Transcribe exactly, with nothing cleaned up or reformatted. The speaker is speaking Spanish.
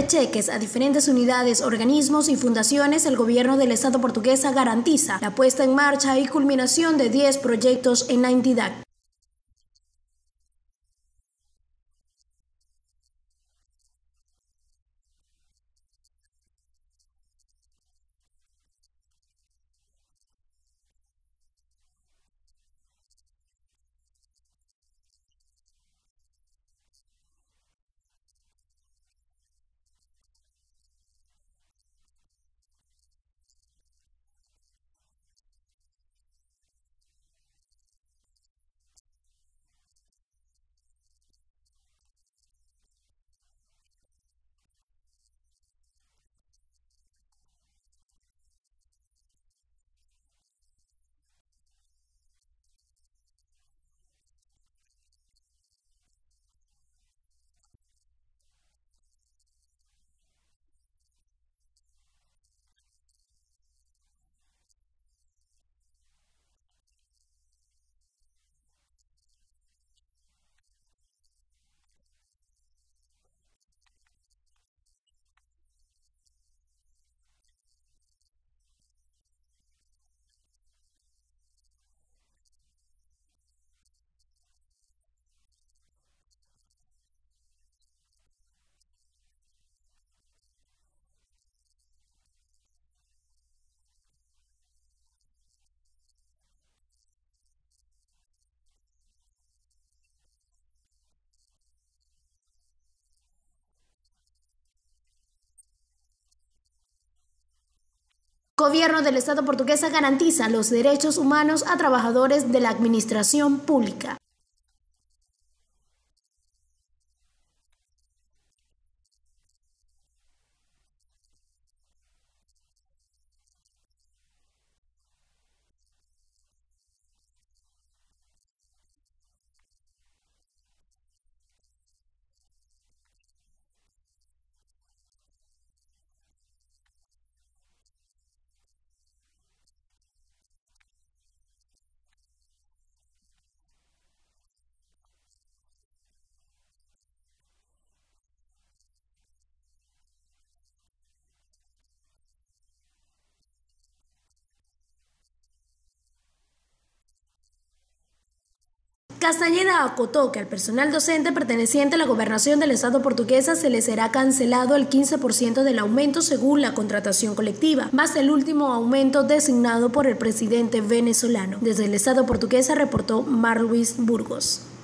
de cheques a diferentes unidades, organismos y fundaciones, el gobierno del Estado portuguesa garantiza la puesta en marcha y culminación de diez proyectos en la entidad. Gobierno del Estado portuguesa garantiza los derechos humanos a trabajadores de la administración pública. Castañeda acotó que al personal docente perteneciente a la gobernación del Estado portuguesa se le será cancelado el quince por ciento del aumento según la contratación colectiva, más el último aumento designado por el presidente venezolano. Desde el Estado portuguesa reportó Mar Luis Burgos.